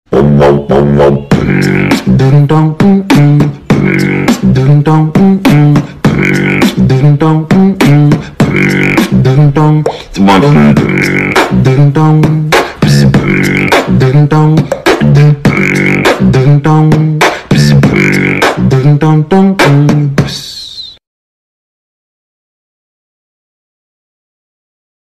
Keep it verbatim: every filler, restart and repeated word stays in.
Ding dong, mm mm. Ding dong, mm mm. Ding dong, mm mm. Ding dong, ding dong, ding dong, ding dong, ding dong, dong dong.